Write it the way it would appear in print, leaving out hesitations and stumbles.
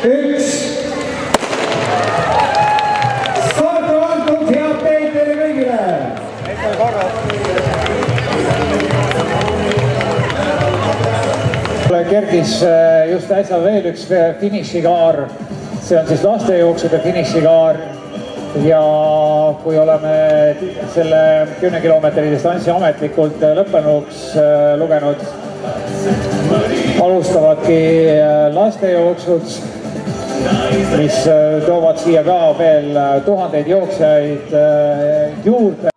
1. Start on antud, head teid teile kõigile! Kerkis just äsja veel üks finišikaar, see on siis lastejooksude finišikaar ja kui oleme selle 10 kilomeetri distantsi ametlikult lõppenuks lugenud, alustavadki lastejooksud, mis toovad siia ka veel tuhandeid jooksjaid juurde.